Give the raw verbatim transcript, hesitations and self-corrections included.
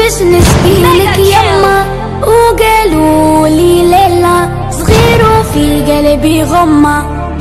باش نسقيلك يما، وقالوا لي ليلى صغير وفي قلبي غمة.